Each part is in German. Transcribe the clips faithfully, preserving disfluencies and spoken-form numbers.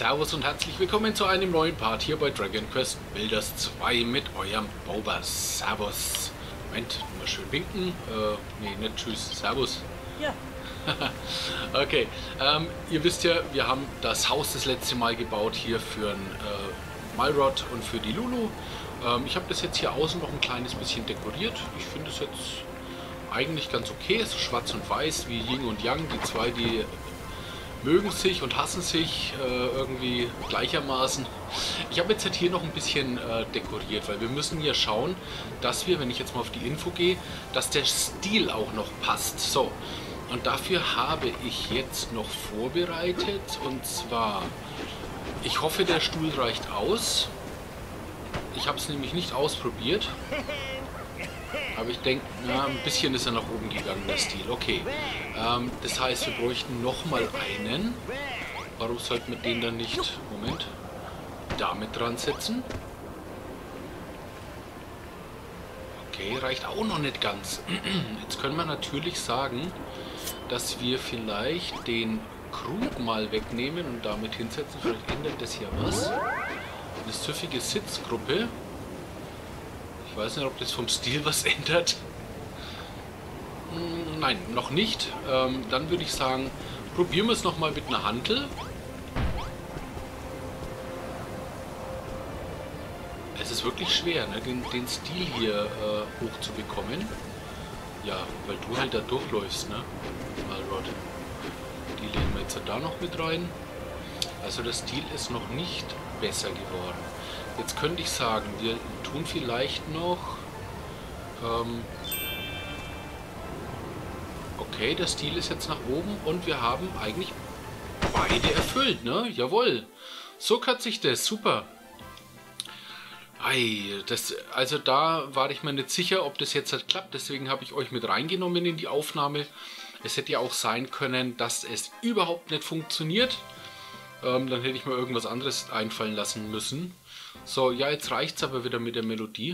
Servus und herzlich willkommen zu einem neuen Part hier bei Dragon Quest Builders zwei mit eurem Boba. Servus. Moment, mal schön winken. Äh, nee, nicht tschüss. Servus. Ja. Okay, ähm, ihr wisst ja, wir haben das Haus das letzte Mal gebaut hier für ein äh, Malrod und für die Lulu. Ähm, ich habe das jetzt hier außen noch ein kleines bisschen dekoriert. Ich finde es jetzt eigentlich ganz okay. Es ist schwarz und weiß wie Yin und Yang. Die zwei, die mögen sich und hassen sich äh, irgendwie gleichermaßen. Ich habe jetzt halt hier noch ein bisschen äh, dekoriert, weil wir müssen ja schauen, dass wir, wenn ich jetzt mal auf die Info gehe, dass der Stil auch noch passt. So, und dafür habe ich jetzt noch vorbereitet, und zwar, ich hoffe, der Stuhl reicht aus. Ich habe es nämlich nicht ausprobiert. Aber ich denke, ja, ein bisschen ist er nach oben gegangen, der Stil. Okay, ähm, das heißt, wir bräuchten nochmal einen. Warum sollten wir den dann nicht, Moment, damit dran setzen? Okay, reicht auch noch nicht ganz. Jetzt können wir natürlich sagen, dass wir vielleicht den Krug mal wegnehmen und damit hinsetzen. Vielleicht ändert das hier was. Eine süffige Sitzgruppe. Ich weiß nicht, ob das vom Stil was ändert. Nein, noch nicht. Ähm, dann würde ich sagen, probieren wir es nochmal mit einer Hantel. Es ist wirklich schwer, ne, den, den Stil hier äh, hochzubekommen. Ja, weil du halt da durchläufst, ne? Malrod. Die legen wir jetzt da noch mit rein. Also der Stil ist noch nicht besser geworden. Jetzt könnte ich sagen, wir tun vielleicht noch... Ähm, okay, der Stil ist jetzt nach oben und wir haben eigentlich beide erfüllt, ne? Jawohl. So kann sich das. Super. Ei, das, also da war ich mir nicht sicher, ob das jetzt halt klappt. Deswegen habe ich euch mit reingenommen in die Aufnahme. Es hätte ja auch sein können, dass es überhaupt nicht funktioniert. Ähm, dann hätte ich mir irgendwas anderes einfallen lassen müssen. So, ja, jetzt reicht es aber wieder mit der Melodie.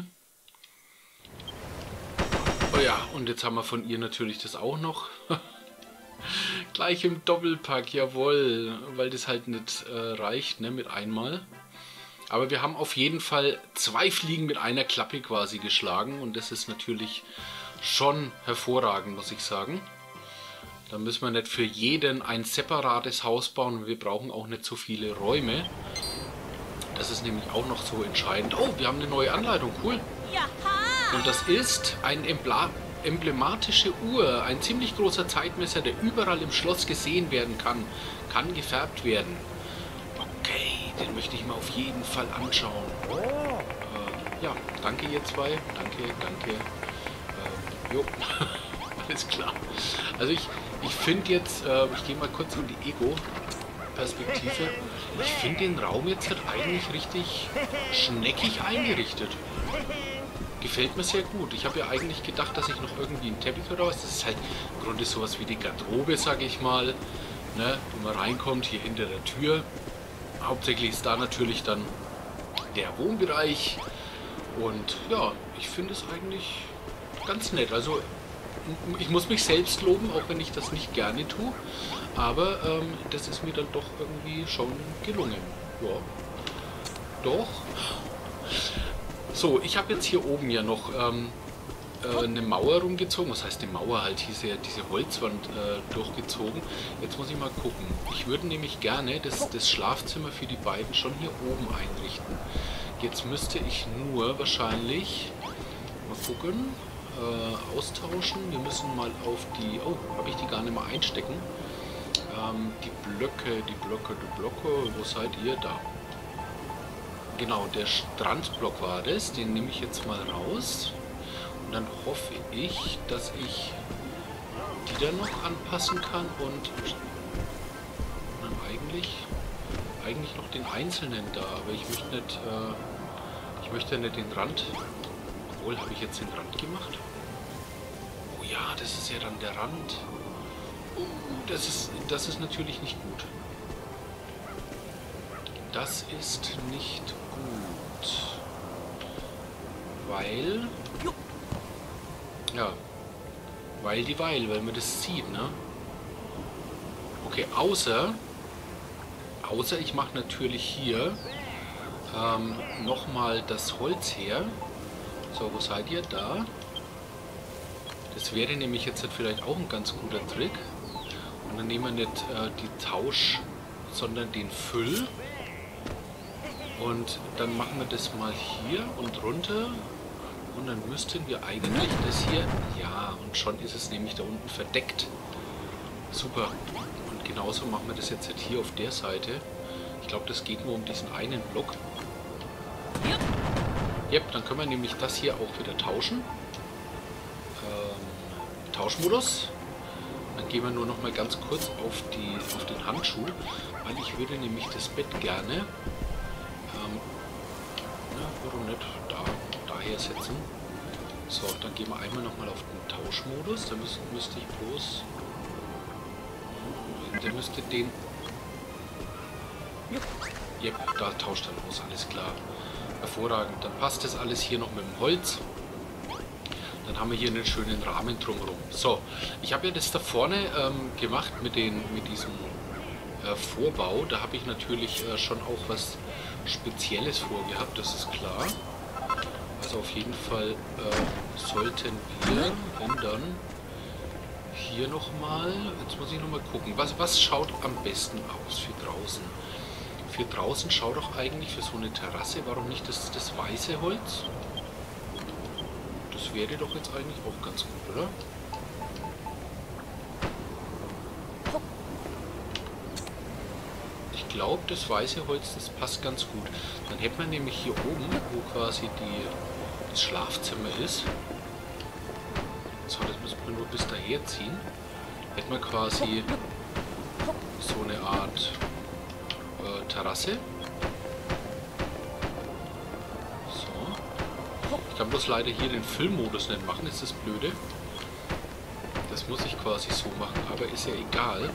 Oh ja, und jetzt haben wir von ihr natürlich das auch noch. Gleich im Doppelpack, jawohl. Weil das halt nicht äh, reicht, ne, mit einmal. Aber wir haben auf jeden Fall zwei Fliegen mit einer Klappe quasi geschlagen. Und das ist natürlich schon hervorragend, muss ich sagen. Da müssen wir nicht für jeden ein separates Haus bauen. Und wir brauchen auch nicht so viele Räume. Das ist nämlich auch noch so entscheidend. Oh, wir haben eine neue Anleitung. Cool. Und das ist eine emblematische Uhr. Ein ziemlich großer Zeitmesser, der überall im Schloss gesehen werden kann. Kann gefärbt werden. Okay, den möchte ich mir auf jeden Fall anschauen. Äh, ja, danke ihr zwei. Danke, danke. Äh, jo, alles klar. Also ich, ich finde jetzt, äh, ich gehe mal kurz in die Ego-Perspektive. Ich finde den Raum jetzt halt eigentlich richtig schneckig eingerichtet. Gefällt mir sehr gut. Ich habe ja eigentlich gedacht, dass ich noch irgendwie einen Teppich oder was. Das ist halt im Grunde sowas wie die Garderobe, sage ich mal. Ne? Wo man reinkommt, hier hinter der Tür. Hauptsächlich ist da natürlich dann der Wohnbereich. Und ja, ich finde es eigentlich ganz nett. Also ich muss mich selbst loben, auch wenn ich das nicht gerne tue. Aber ähm, das ist mir dann doch irgendwie schon gelungen. Ja, doch. So, ich habe jetzt hier oben ja noch ähm, äh, eine Mauer rumgezogen. Was heißt eine Mauer? Halt diese, diese Holzwand äh, durchgezogen. Jetzt muss ich mal gucken. Ich würde nämlich gerne das, das Schlafzimmer für die beiden schon hier oben einrichten. Jetzt müsste ich nur wahrscheinlich mal gucken. Äh, austauschen. Wir müssen mal auf die... Oh, habe ich die gar nicht mal einstecken. Ähm, die Blöcke, die Blöcke, die Blöcke. Wo seid ihr? Da. Genau, der Strandblock war das. Den nehme ich jetzt mal raus. Und dann hoffe ich, dass ich die dann noch anpassen kann und dann eigentlich eigentlich noch den einzelnen da. Aber ich möchte nicht, äh, ich möchte nicht den Rand... Obwohl, habe ich jetzt den Rand gemacht? Oh ja, das ist ja dann der Rand. Oh, das ist, das ist natürlich nicht gut. Das ist nicht gut. Weil... Ja. Weil die Weil, weil man das sieht, ne? Okay, außer... Außer ich mache natürlich hier ähm, nochmal das Holz her. So, wo seid ihr? Da. Das wäre nämlich jetzt vielleicht auch ein ganz guter Trick. Und dann nehmen wir nicht äh, die Tausch, sondern den Füll. Und dann machen wir das mal hier und runter. Und dann müssten wir eigentlich das hier... Ja, und schon ist es nämlich da unten verdeckt. Super. Und genauso machen wir das jetzt hier auf der Seite. Ich glaube, das geht nur um diesen einen Block. Yep, dann können wir nämlich das hier auch wieder tauschen. Ähm, Tauschmodus. Dann gehen wir nur noch mal ganz kurz auf, die, auf den Handschuh, weil ich würde nämlich das Bett gerne, ähm, na, warum nicht, da, daher setzen. So, dann gehen wir einmal noch mal auf den Tauschmodus. Da müsste, müsste ich bloß, der müsste den, yep, da tauscht er los, alles klar. Hervorragend, dann passt das alles hier noch mit dem Holz. Dann haben wir hier einen schönen Rahmen drumherum. So, ich habe ja das da vorne ähm, gemacht mit, den, mit diesem äh, Vorbau. Da habe ich natürlich äh, schon auch was Spezielles vorgehabt, das ist klar. Also auf jeden Fall äh, sollten wir, wenn dann, hier nochmal, jetzt muss ich nochmal gucken, was, was schaut am besten aus für draußen? Für draußen schaut doch eigentlich für so eine Terrasse, warum nicht das, das weiße Holz? Das wäre doch jetzt eigentlich auch ganz gut, oder? Ich glaube, das weiße Holz, das passt ganz gut. Dann hätte man nämlich hier oben, wo quasi die, das Schlafzimmer ist, so, das müssen wir nur bis daher ziehen, hätte man quasi so eine Art äh, Terrasse. Ich kann bloß leider hier den Filmmodus nicht machen, ist das blöde. Das muss ich quasi so machen, aber ist ja egal.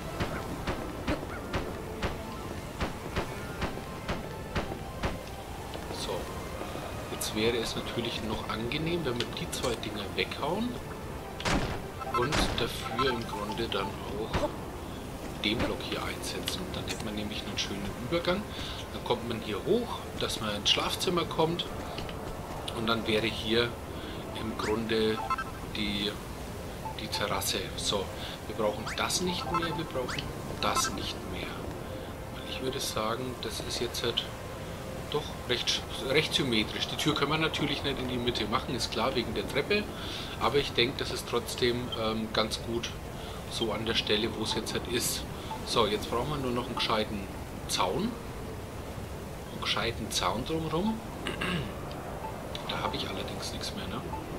So, jetzt wäre es natürlich noch angenehm, wenn wir die zwei Dinger weghauen und dafür im Grunde dann auch den Block hier einsetzen. Dann hätte man nämlich einen schönen Übergang. Dann kommt man hier hoch, dass man ins Schlafzimmer kommt. Und dann wäre hier im Grunde die, die Terrasse. So, wir brauchen das nicht mehr, wir brauchen das nicht mehr. Ich würde sagen, das ist jetzt halt doch recht, recht symmetrisch. Die Tür können wir natürlich nicht in die Mitte machen, ist klar, wegen der Treppe. Aber ich denke, das ist trotzdem ähm, ganz gut so an der Stelle, wo es jetzt halt ist. So, jetzt brauchen wir nur noch einen gescheiten Zaun. Einen gescheiten Zaun drumherum. Da habe ich allerdings nichts mehr, ne?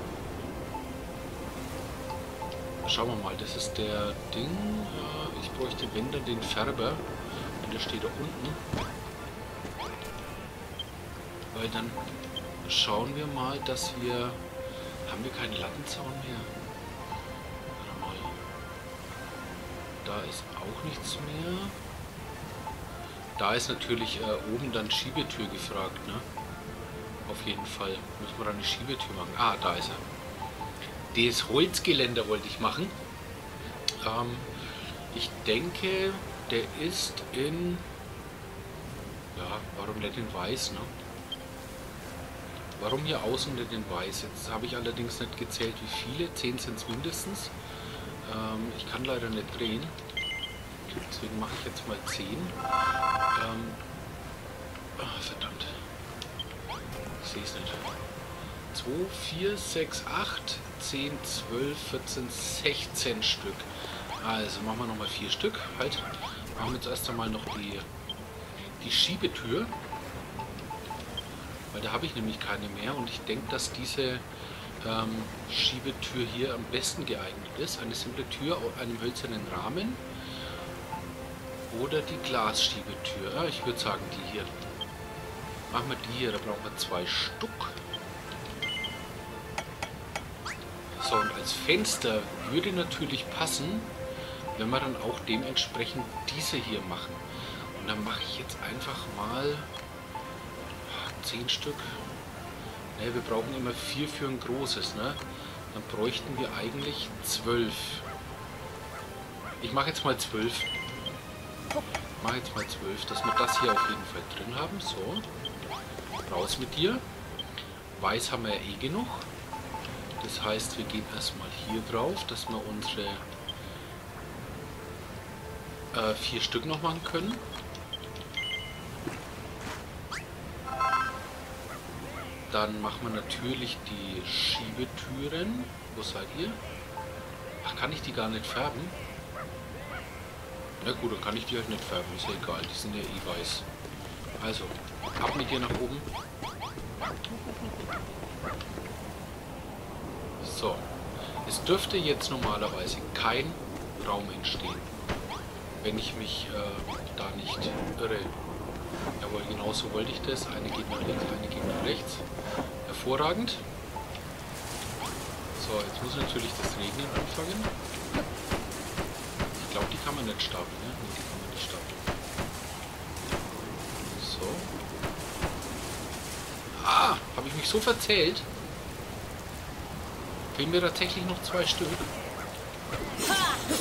Schauen wir mal, das ist der Ding. Ich bräuchte, wenn dann, den Färber. Und der steht da unten. Weil dann schauen wir mal, dass wir... Haben wir keinen Lattenzaun mehr? Warte mal. Da ist auch nichts mehr. Da ist natürlich äh, oben dann Schiebetür gefragt, ne? Auf jeden Fall müssen wir da eine Schiebetür machen. Ah, da ist er. Das Holzgeländer wollte ich machen. Ähm, ich denke, der ist in... Ja, warum nicht in weiß, ne? Warum hier außen nicht in weiß? Jetzt habe ich allerdings nicht gezählt, wie viele. zehn sind es mindestens. Ähm, ich kann leider nicht drehen. Deswegen mache ich jetzt mal zehn. Ähm, ach, verdammt. Ich sehe es nicht. zwei, vier, sechs, acht, zehn, zwölf, vierzehn, sechzehn Stück. Also machen wir nochmal vier Stück. Halt. Machen wir jetzt erst einmal noch die, die Schiebetür. Weil da habe ich nämlich keine mehr. Und ich denke, dass diese ähm, Schiebetür hier am besten geeignet ist. Eine simple Tür auf einem hölzernen Rahmen. Oder die Glasschiebetür. Ja, ich würde sagen, die hier. Machen wir die hier, da brauchen wir zwei Stück. So, und als Fenster würde natürlich passen, wenn wir dann auch dementsprechend diese hier machen. Und dann mache ich jetzt einfach mal zehn Stück. Ne, wir brauchen immer vier für ein großes, ne? Dann bräuchten wir eigentlich zwölf. Ich mache jetzt mal zwölf. mache jetzt mal zwölf, dass wir das hier auf jeden Fall drin haben. So, raus mit dir. Weiß haben wir ja eh genug. Das heißt, wir gehen erstmal hier drauf, dass wir unsere äh, vier Stück noch machen können. Dann machen wir natürlich die Schiebetüren. Wo seid ihr? Ach, kann ich die gar nicht färben? Na gut, dann kann ich die halt nicht färben. Ist ja egal, die sind ja eh weiß. Also, ab mit dir nach oben. So. Es dürfte jetzt normalerweise kein Raum entstehen, wenn ich mich äh, da nicht irre. Jawohl, genau so wollte ich das. Eine geht nach links, eine geht nach rechts. Hervorragend. So, jetzt muss natürlich das Regnen anfangen. Ich glaube, die kann man nicht stapeln, ne? Nee, die kann man nicht stapeln. So. Ah, habe ich mich so verzählt? Fehlen mir tatsächlich noch zwei Stück. Na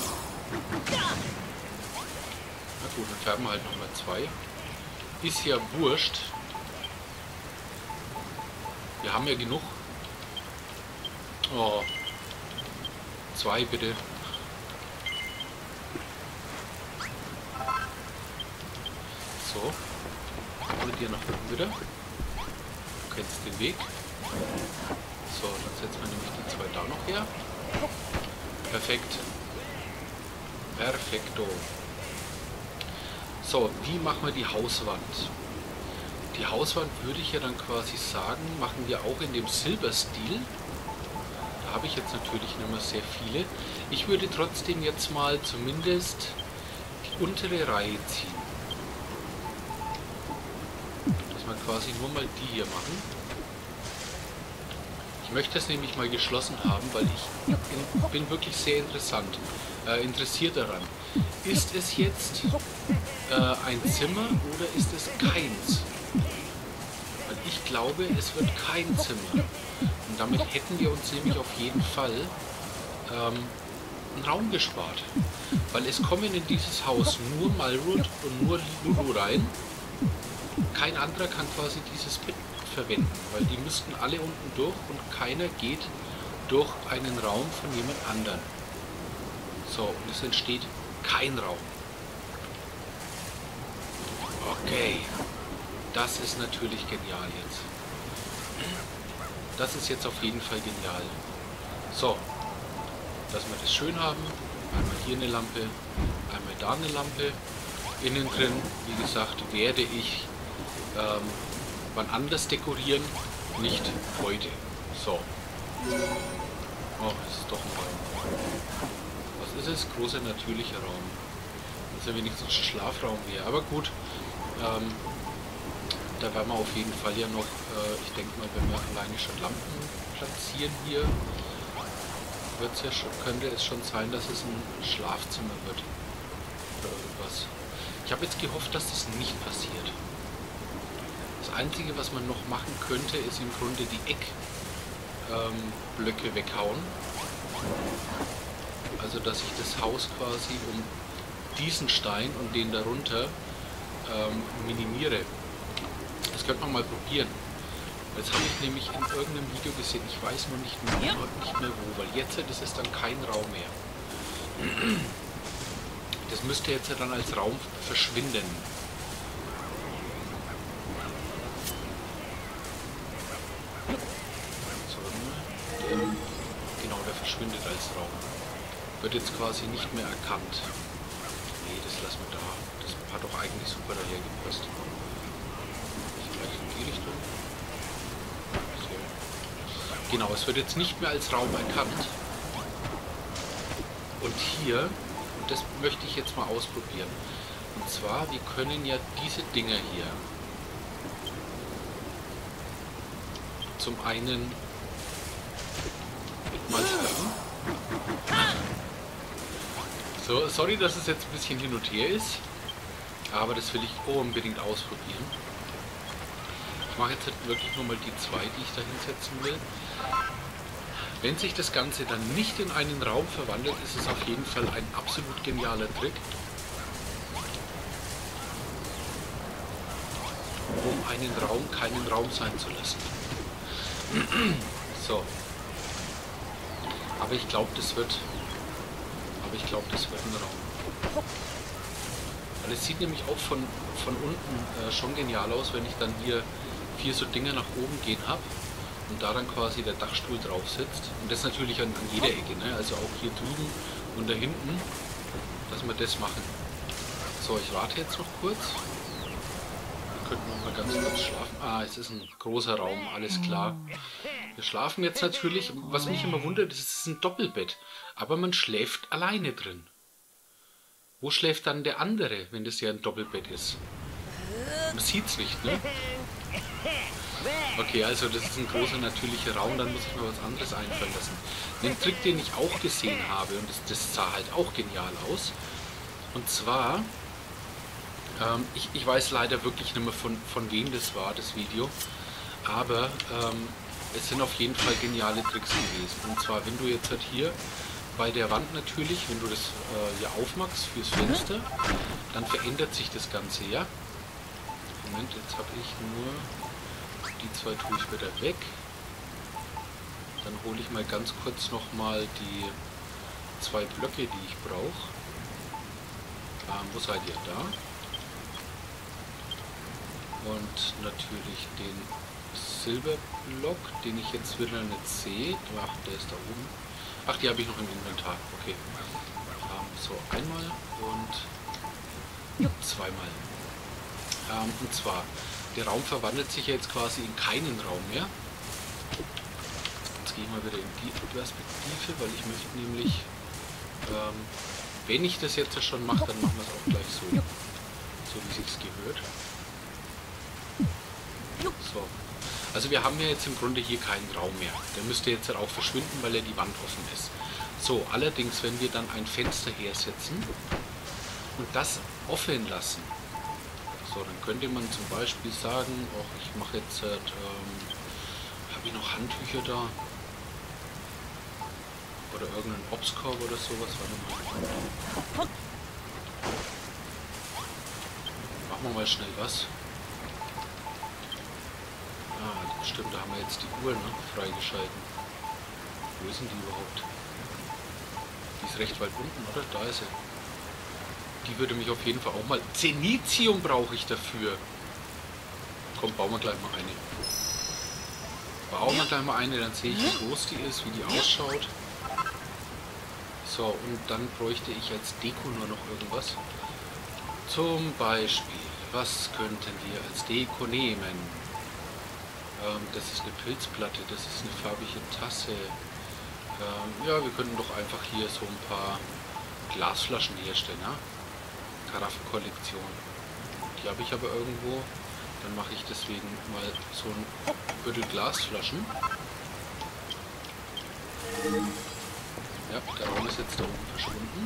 gut, dann färben wir halt nochmal zwei. Ist ja wurscht. Wir haben ja genug. Oh. Zwei bitte. So. Mit dir nach oben wieder. Du kennst den Weg. So, dann setzen wir nämlich die zwei da noch her. Perfekt. Perfekto. So, wie machen wir die Hauswand? Die Hauswand würde ich ja dann quasi sagen, machen wir auch in dem Silberstil. Da habe ich jetzt natürlich nicht mehr sehr viele. Ich würde trotzdem jetzt mal zumindest die untere Reihe ziehen. Dass wir quasi nur mal die hier machen. Ich möchte es nämlich mal geschlossen haben, weil ich in, bin wirklich sehr interessant, äh, interessiert daran. Ist es jetzt äh, ein Zimmer oder ist es keins? Weil ich glaube, es wird kein Zimmer. Und damit hätten wir uns nämlich auf jeden Fall ähm, einen Raum gespart. Weil es kommen in dieses Haus nur Malrund und nur Lulu rein. Kein anderer kann quasi dieses Bett verwenden, weil die müssten alle unten durch und keiner geht durch einen Raum von jemand anderem. So, und es entsteht kein Raum. Okay, das ist natürlich genial jetzt. Das ist jetzt auf jeden Fall genial. So, dass wir das schön haben. Einmal hier eine Lampe, einmal da eine Lampe. Innen drin, wie gesagt, werde ich ähm, wann anders dekorieren, nicht heute. So. Oh, es ist doch ein Raum. Was ist es? Großer natürlicher Raum. Das ist ja wenigstens ein Schlafraum hier. Aber gut, ähm, da werden wir auf jeden Fall ja noch, äh, ich denke mal, wenn wir alleine schon Lampen platzieren hier, wird's ja schon, könnte es schon sein, dass es ein Schlafzimmer wird. Oder irgendwas. Ich habe jetzt gehofft, dass das nicht passiert. Das Einzige, was man noch machen könnte, ist im Grunde die Eckblöcke ähm, weghauen. Also, dass ich das Haus quasi um diesen Stein und den darunter ähm, minimiere. Das könnte man mal probieren. Jetzt habe ich nämlich in irgendeinem Video gesehen, ich weiß nur nicht mehr, nicht mehr wo, weil jetzt ist es dann kein Raum mehr. Das müsste jetzt dann als Raum verschwinden. Genau, der verschwindet als Raum. Wird jetzt quasi nicht mehr erkannt. Nee, das lassen wir da. Das hat doch eigentlich super daher gepasst. Vielleicht in die Richtung. So. Genau, es wird jetzt nicht mehr als Raum erkannt. Und hier, und das möchte ich jetzt mal ausprobieren. Und zwar, wir können ja diese Dinger hier zum einen mal treffen. So, sorry, dass es jetzt ein bisschen hin und her ist, aber das will ich unbedingt ausprobieren. Ich mache jetzt wirklich nur mal die zwei, die ich da hinsetzen will. Wenn sich das Ganze dann nicht in einen Raum verwandelt, ist es auf jeden Fall ein absolut genialer Trick. einen Raum keinen Raum sein zu lassen. So. Aber ich glaube, das wird... Aber ich glaube, das wird ein Raum. Weil es sieht nämlich auch von, von unten äh, schon genial aus, wenn ich dann hier vier so Dinge nach oben gehen habe und da dann quasi der Dachstuhl drauf sitzt. Und das natürlich an, an jeder Ecke, ne? Also auch hier drüben und da hinten, dass wir das machen. So, ich warte jetzt noch kurz. Wir könnten noch mal ganz kurz schlafen. Ah, es ist ein großer Raum, alles klar. Wir schlafen jetzt natürlich. Was mich immer wundert, ist, es ist ein Doppelbett. Aber man schläft alleine drin. Wo schläft dann der andere, wenn das ja ein Doppelbett ist? Man sieht es nicht, ne? Okay, also das ist ein großer natürlicher Raum, dann muss ich mir was anderes einfallen lassen. Den Trick, den ich auch gesehen habe, und das, das sah halt auch genial aus. Und zwar, ähm, ich, ich weiß leider wirklich nicht mehr von, von wem das war, das Video. Aber ähm, es sind auf jeden Fall geniale Tricks gewesen. Und zwar, wenn du jetzt halt hier bei der Wand natürlich, wenn du das äh, hier aufmachst fürs Fenster, dann verändert sich das Ganze, ja. Moment, jetzt habe ich nur... Die zwei tue ich wieder weg. Dann hole ich mal ganz kurz nochmal die zwei Blöcke, die ich brauche. Ähm, wo seid ihr? Da. Und natürlich den Silberblock, den ich jetzt wieder nicht sehe. Ach, der ist da oben. Ach, die habe ich noch im Inventar. Okay. Ähm, so, einmal und zweimal. Ähm, und zwar... Der Raum verwandelt sich ja jetzt quasi in keinen Raum mehr. Jetzt gehe ich mal wieder in die Perspektive, weil ich möchte nämlich, ähm, wenn ich das jetzt schon mache, dann machen wir es auch gleich so, so wie es sich gehört. So. Also wir haben ja jetzt im Grunde hier keinen Raum mehr. Der müsste jetzt auch verschwinden, weil er die Wand offen ist. So, allerdings, wenn wir dann ein Fenster hersetzen und das offen lassen, so, dann könnte man zum Beispiel sagen, oh, ich mache jetzt, ähm, habe ich noch Handtücher da? Oder irgendeinen Obstkorb oder sowas. Warte mal. Machen wir mal schnell was. Ah, stimmt, da haben wir jetzt die Uhr, ne, freigeschalten. Wo ist denn die überhaupt? Die ist recht weit unten, oder? Da ist sie. Die würde mich auf jeden Fall auch mal... Zenitium brauche ich dafür. Komm, bauen wir gleich mal eine. Bauen wir gleich mal eine, dann sehe ich, wie groß die ist, wie die ausschaut. So, und dann bräuchte ich als Deko nur noch irgendwas. Zum Beispiel, was könnten wir als Deko nehmen? Ähm, das ist eine Pilzplatte, das ist eine farbige Tasse. Ähm, ja, wir könnten doch einfach hier so ein paar Glasflaschen herstellen, ja? Karaffenkollektion. Die habe ich aber irgendwo. Dann mache ich deswegen mal so ein Viertel Glasflaschen. Ja, der Raum ist jetzt da oben verschwunden.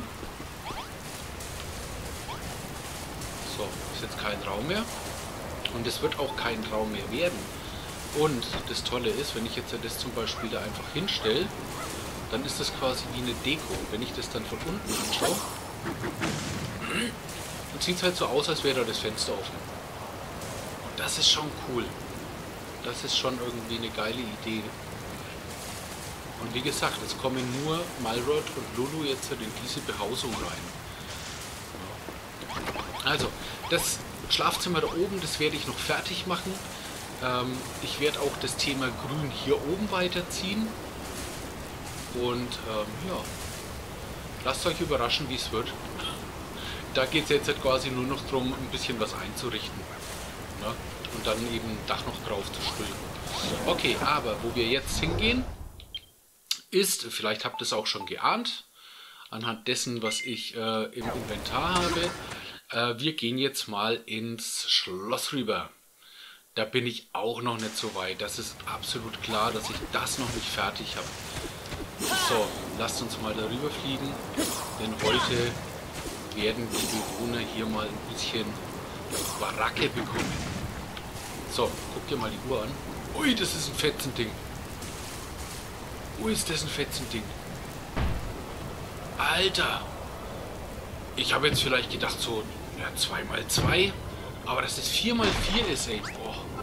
So, ist jetzt kein Raum mehr. Und es wird auch kein Raum mehr werden. Und das Tolle ist, wenn ich jetzt das zum Beispiel da einfach hinstelle, dann ist das quasi wie eine Deko. Und wenn ich das dann von unten anschaue, dann sieht es halt so aus, als wäre da das Fenster offen. Und das ist schon cool. Das ist schon irgendwie eine geile Idee. Und wie gesagt, es kommen nur Malrod und Lulu jetzt in diese Behausung rein. Also, das Schlafzimmer da oben, das werde ich noch fertig machen. Ähm, ich werde auch das Thema Grün hier oben weiterziehen. Und ähm, ja, lasst euch überraschen, wie es wird. Da geht es jetzt halt quasi nur noch darum, ein bisschen was einzurichten. Ne? Und dann eben Dach noch drauf zu stülpen. Okay, aber wo wir jetzt hingehen, ist, vielleicht habt ihr es auch schon geahnt, anhand dessen, was ich äh, im Inventar habe, äh, wir gehen jetzt mal ins Schloss rüber. Da bin ich auch noch nicht so weit. Das ist absolut klar, dass ich das noch nicht fertig habe. So, lasst uns mal darüber fliegen, denn heute werden die Bewohner hier mal ein bisschen Baracke bekommen. So, guckt ihr mal die Uhr an. Ui, das ist ein Fetzending. Ui, ist das ein Fetzending. Alter! Ich habe jetzt vielleicht gedacht so, ja, zwei mal zwei, aber dass das vier mal vier ist, ey. Boah.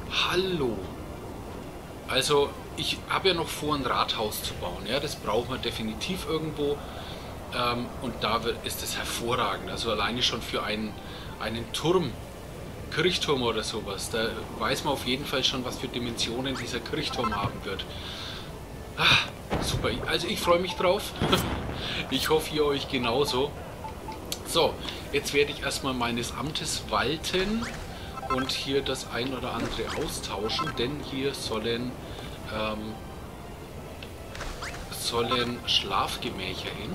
Hallo. Also ich habe ja noch vor, ein Rathaus zu bauen. Ja, das braucht man definitiv irgendwo. Ähm, und da ist es hervorragend. Also alleine schon für einen, einen Turm, Kirchturm oder sowas. Da weiß man auf jeden Fall schon, was für Dimensionen dieser Kirchturm haben wird. Ah, super. Also ich freue mich drauf. Ich hoffe, ihr euch genauso. So, jetzt werde ich erstmal meines Amtes walten und hier das ein oder andere austauschen, denn hier sollen, ähm, sollen Schlafgemächer hin.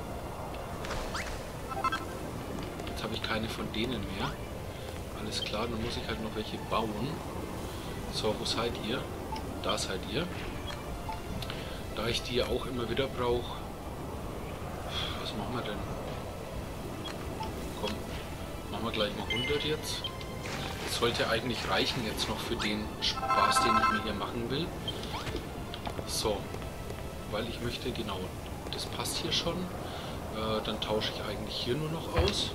Jetzt habe ich keine von denen mehr. Alles klar, dann muss ich halt noch welche bauen. So, wo seid ihr? Da seid ihr. Da ich die ja auch immer wieder brauche. Was machen wir denn? Komm, machen wir gleich mal hundert jetzt. Das sollte eigentlich reichen jetzt noch für den Spaß, den ich mir hier machen will. So, weil ich möchte, genau, das passt hier schon. Äh, dann tausche ich eigentlich hier nur noch aus.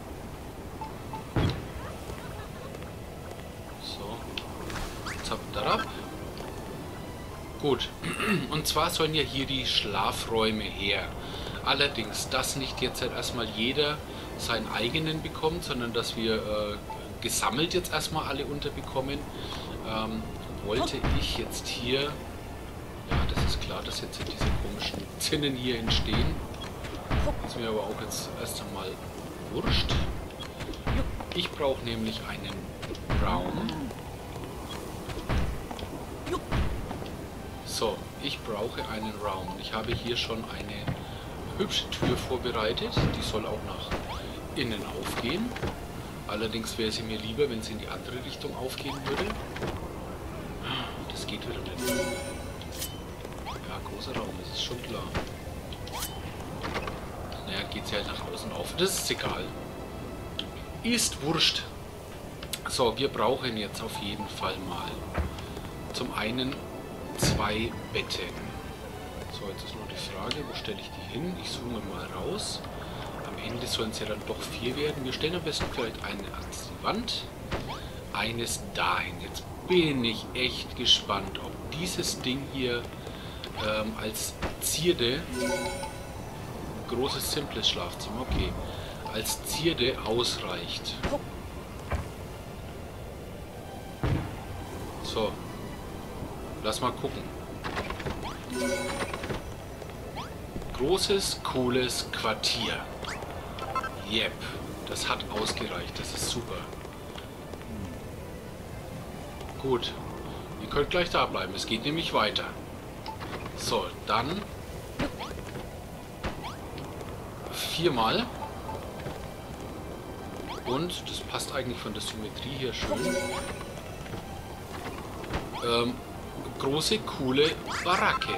So, zapp, darab. Gut, und zwar sollen ja hier die Schlafräume her. Allerdings, dass nicht jetzt halt erstmal jeder seinen eigenen bekommt, sondern dass wir äh, gesammelt jetzt erstmal alle unterbekommen, ähm, wollte ich jetzt hier, ja, das ist klar, dass jetzt diese komischen Zinnen hier entstehen. Ist mir aber auch jetzt erst einmal wurscht. Ich brauche nämlich einen Raum. So, ich brauche einen Raum. Ich habe hier schon eine hübsche Tür vorbereitet. Die soll auch nach innen aufgehen. Allerdings wäre sie mir lieber, wenn sie in die andere Richtung aufgehen würde. Das geht wieder nicht. Ja, großer Raum, das ist schon klar. Naja, geht sie halt nach außen auf. Das ist egal. Ist wurscht. So, wir brauchen jetzt auf jeden Fall mal zum einen zwei Betten. So, jetzt ist nur die Frage, wo stelle ich die hin? Ich zoome mal raus. Am Ende sollen es ja dann doch vier werden. Wir stellen am besten vielleicht eine an die Wand, eines dahin. Jetzt bin ich echt gespannt, ob dieses Ding hier ähm, als Zierde, großes simples Schlafzimmer, okay, als Zierde ausreicht. So, lass mal gucken. Großes, cooles Quartier. Yep, das hat ausgereicht. Das ist super. Gut, ihr könnt gleich da bleiben. Es geht nämlich weiter. So, dann viermal. Und das passt eigentlich von der Symmetrie hier schön. Ähm, große, coole Baracke.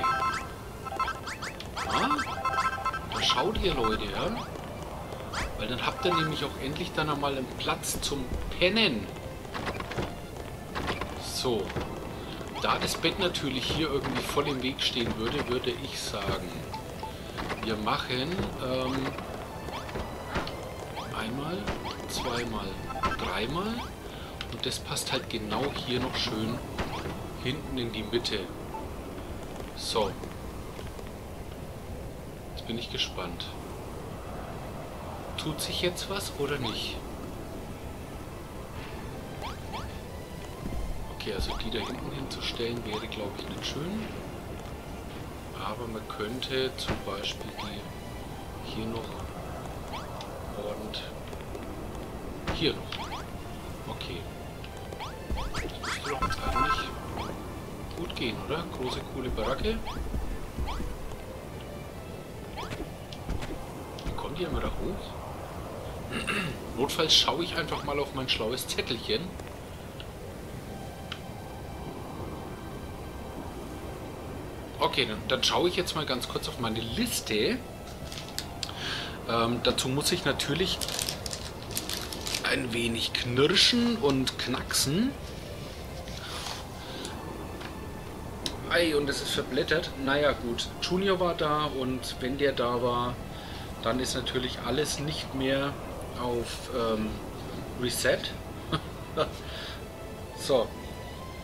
Ja? Da schaut ihr, Leute, ja? Weil dann habt ihr nämlich auch endlich dann einmal einen Platz zum Pennen. So. Da das Bett natürlich hier irgendwie voll im Weg stehen würde, würde ich sagen, wir machen ähm, einmal, zweimal, dreimal. Und das passt halt genau hier noch schön hinten in die Mitte. So. Jetzt bin ich gespannt. Tut sich jetzt was oder nicht? Okay, also die da hinten hinzustellen wäre, glaube ich, nicht schön. Aber man könnte zum Beispiel die hier noch und hier noch. Okay. Das müsste doch jetzt eigentlich gut gehen, oder? Große, coole Baracke. Wie kommt die immer da hoch? Notfalls schaue ich einfach mal auf mein schlaues Zettelchen. Okay, dann, dann schaue ich jetzt mal ganz kurz auf meine Liste. Ähm, dazu muss ich natürlich ein wenig knirschen und knacksen. Ei, und es ist verblättert. Naja, gut. Junior war da und wenn der da war, dann ist natürlich alles nicht mehr auf ähm, Reset. So.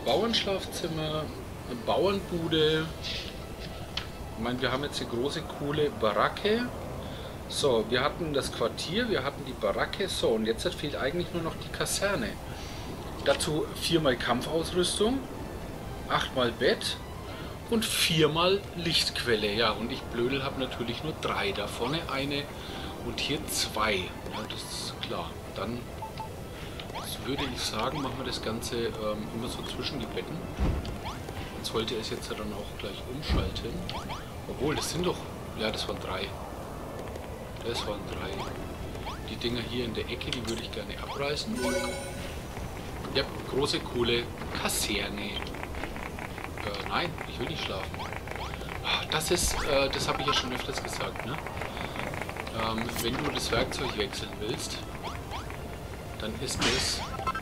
Bauernschlafzimmer, eine Bauernbude. Ich meine, wir haben jetzt eine große, coole Baracke. So, wir hatten das Quartier, wir hatten die Baracke. So, und jetzt fehlt eigentlich nur noch die Kaserne. Dazu viermal Kampfausrüstung, achtmal Bett und viermal Lichtquelle. Ja, und ich Blödel habe natürlich nur drei. Da vorne eine und hier zwei. Ja, das ist klar. Dann würde ich sagen, machen wir das Ganze ähm, immer so zwischen die Betten. Jetzt sollte es jetzt dann auch gleich umschalten. Obwohl, das sind doch... Ja, das waren drei. Das waren drei. Die Dinger hier in der Ecke, die würde ich gerne abreißen. Ja, große, coole Kaserne. Äh, nein, ich will nicht schlafen. Das ist, äh, das habe ich ja schon öfters gesagt, ne? Ähm, wenn du das Werkzeug wechseln willst, dann ist es...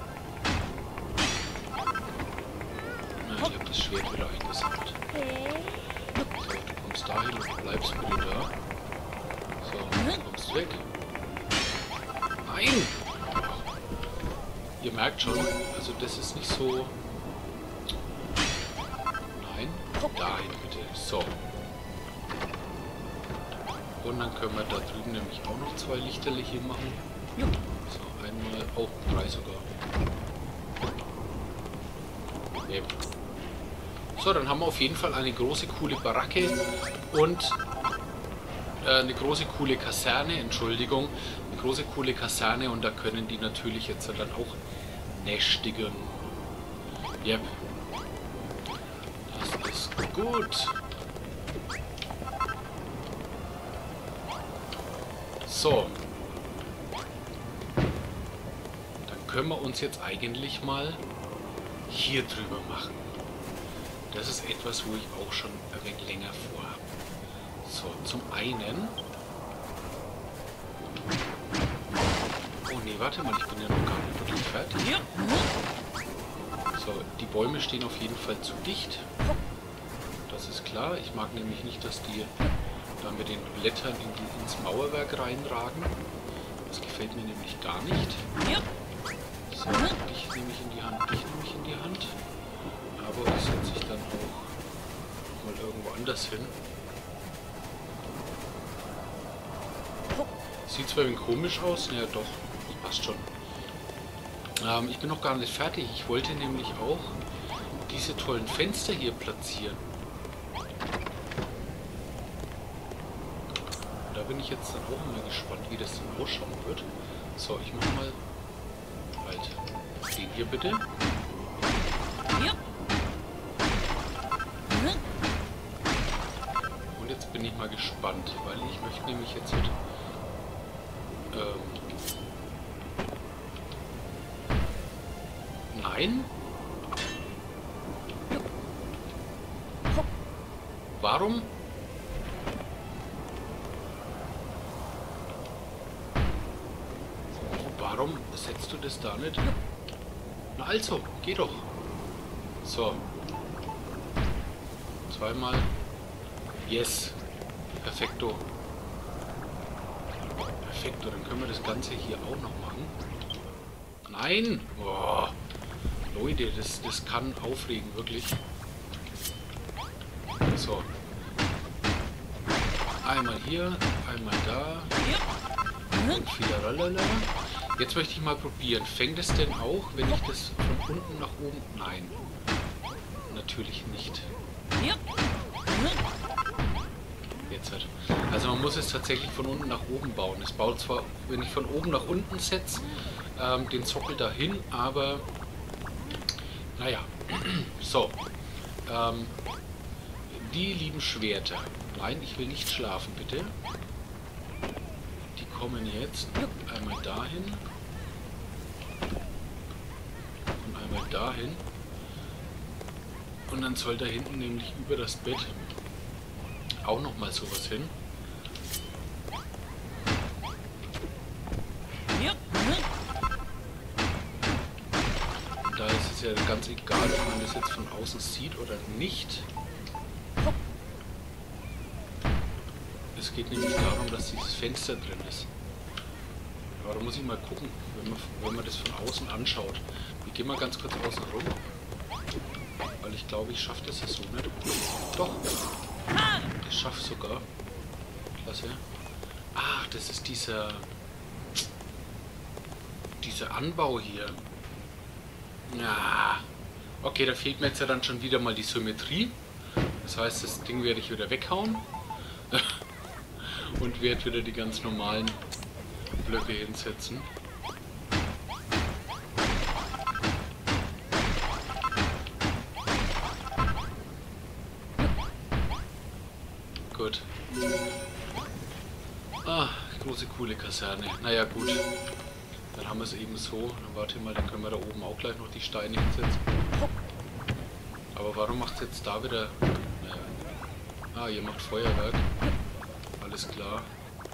Na, ich habe das Schwert wieder eingesammelt. So, du kommst dahin und bleibst bitte da. So, du kommst weg. Nein! Ihr merkt schon, also das ist nicht so... Nein, dahin bitte. So. Und dann können wir da drüben nämlich auch noch zwei Lichterle hier machen. So, einmal, oh, drei sogar. Yep. So, dann haben wir auf jeden Fall eine große, coole Baracke und äh, eine große, coole Kaserne, Entschuldigung, eine große, coole Kaserne und da können die natürlich jetzt dann auch nächtigen. Yep. Das ist gut. So. Dann können wir uns jetzt eigentlich mal hier drüber machen. Das ist etwas, wo ich auch schon ein wenig länger vorhabe. So, zum einen... Oh nee, warte mal, ich bin ja noch gar nicht wirklich fertig. So, die Bäume stehen auf jeden Fall zu dicht. Das ist klar. Ich mag nämlich nicht, dass die da mit den Blättern in die, ins Mauerwerk reinragen. Das gefällt mir nämlich gar nicht. So, dich nehme ich in die Hand, dich nehme ich in die Hand. Aber das setze ich dann auch mal irgendwo anders hin. Sieht zwar ein wenig komisch aus, ja doch, das passt schon. Ähm, ich bin noch gar nicht fertig. Ich wollte nämlich auch diese tollen Fenster hier platzieren. Da bin ich jetzt dann auch mal gespannt, wie das dann ausschauen wird. So, ich mache mal halt den hier bitte. Und jetzt bin ich mal gespannt, weil ich möchte nämlich jetzt mit ähm, nein. Warum? Warum setzt du das da nicht? Na also, geh doch. So. Zweimal. Yes. Perfekto. Perfekto, dann können wir das Ganze hier auch noch machen. Nein! Oh. Leute, das, das kann aufregen, wirklich. So. Einmal hier, einmal da. Und wieder lalala. Jetzt möchte ich mal probieren. Fängt es denn auch, wenn ich das von unten nach oben... Nein. Natürlich nicht. Jetzt halt. Also man muss es tatsächlich von unten nach oben bauen. Es baut zwar, wenn ich von oben nach unten setze, ähm, den Sockel dahin, aber... Naja. So. Ähm, die lieben Schwerter. Nein, ich will nicht schlafen, bitte. Die kommen jetzt einmal dahin. Und einmal dahin. Und dann soll da hinten nämlich über das Bett auch noch mal sowas hin. Da ist es ja ganz egal, ob man das jetzt von außen sieht oder nicht. Es geht nämlich darum, dass dieses Fenster drin ist. Aber da muss ich mal gucken, wenn man, wenn man das von außen anschaut. Wir gehen mal ganz kurz außen rum. weil ich glaube, ich schaffe das ja so nicht. Doch, ich schaffe sogar. Klasse. Ach, das ist dieser, dieser Anbau hier. Ja. Okay, da fehlt mir jetzt ja dann schon wieder mal die Symmetrie. Das heißt, das Ding werde ich wieder weghauen. Und werde wieder die ganz normalen Blöcke hinsetzen. Gut. Ah, große coole Kaserne. Naja gut. Dann haben wir es eben so. Dann warte mal, dann können wir da oben auch gleich noch die Steine hinsetzen. Aber warum macht es jetzt da wieder... Naja. Ah, ihr macht Feuerwerk. Alles klar.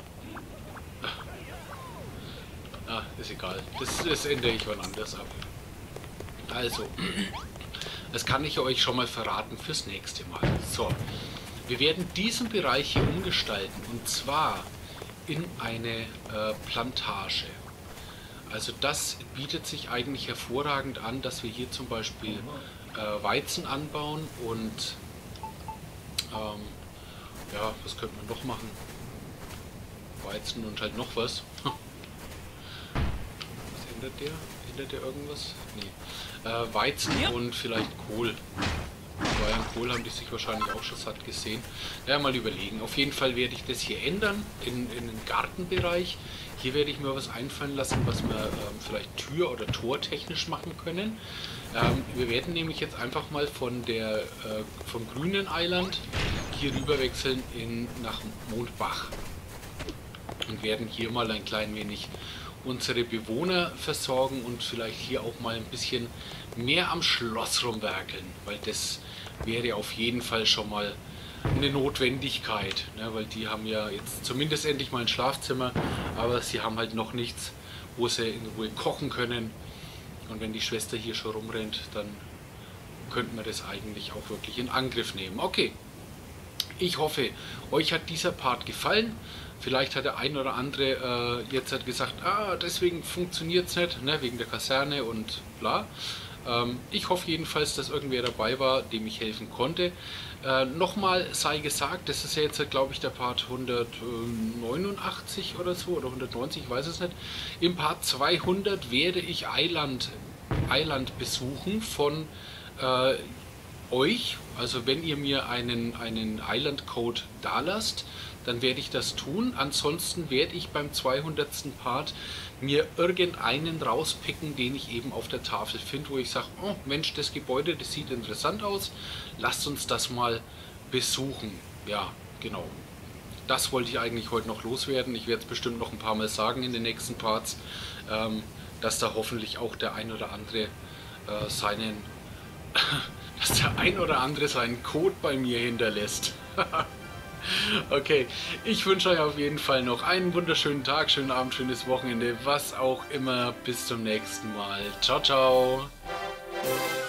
Ah, ist egal. Das, das ändere ich wann anders ab. Also, das kann ich euch schon mal verraten fürs nächste Mal. So, wir werden diesen Bereich hier umgestalten und zwar in eine äh, Plantage. Also das bietet sich eigentlich hervorragend an, dass wir hier zum Beispiel äh, Weizen anbauen und ähm, ja, was könnte man noch machen? Weizen und halt noch was. Was ändert der? Ändert der irgendwas? Nee. Äh, Weizen ja. Und vielleicht Kohl. Weil an Kohl haben die sich wahrscheinlich auch schon satt gesehen. Ja, mal überlegen. Auf jeden Fall werde ich das hier ändern in, in den Gartenbereich. Hier werde ich mir was einfallen lassen, was wir ähm, vielleicht Tür- oder Tortechnisch machen können. Ähm, wir werden nämlich jetzt einfach mal von der äh, vom grünen Eiland hier rüber wechseln in, nach Mondbach. Und werden hier mal ein klein wenig unsere Bewohner versorgen und vielleicht hier auch mal ein bisschen mehr am Schloss rumwerkeln, weil das wäre auf jeden Fall schon mal eine Notwendigkeit, ne? Weil die haben ja jetzt zumindest endlich mal ein Schlafzimmer, aber sie haben halt noch nichts, wo sie in Ruhe kochen können. Und wenn die Schwester hier schon rumrennt, dann könnten wir das eigentlich auch wirklich in Angriff nehmen. Okay, ich hoffe, euch hat dieser Part gefallen. Vielleicht hat der ein oder andere äh, jetzt hat gesagt, ah, deswegen funktioniert es nicht, ne, wegen der Kaserne und bla. Ähm, ich hoffe jedenfalls, dass irgendwer dabei war, dem ich helfen konnte. Äh, Nochmal sei gesagt, das ist ja jetzt, glaube ich, der Part hundertneunundachtzig oder so, oder hundertneunzig, ich weiß es nicht. Im Part zweihundert werde ich Eiland, Eiland besuchen von äh, euch. Also wenn ihr mir einen, einen Island-Code da lasst, dann werde ich das tun. Ansonsten werde ich beim zweihundertsten Part mir irgendeinen rauspicken, den ich eben auf der Tafel finde, wo ich sage, oh Mensch, das Gebäude, das sieht interessant aus, lasst uns das mal besuchen. Ja, genau. Das wollte ich eigentlich heute noch loswerden. Ich werde es bestimmt noch ein paar Mal sagen in den nächsten Parts, ähm, dass da hoffentlich auch der ein oder andere äh, seinen, dass der ein oder andere seinen Code bei mir hinterlässt. Okay, ich wünsche euch auf jeden Fall noch einen wunderschönen Tag, schönen Abend, schönes Wochenende, was auch immer. Bis zum nächsten Mal. Ciao, ciao.